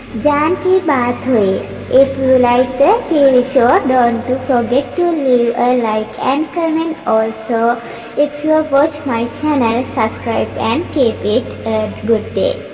Jaan Ki Baat Hui. If you like the TV show, don't forget to leave a like and comment. Also, if you watch my channel, subscribe and keep it a good day.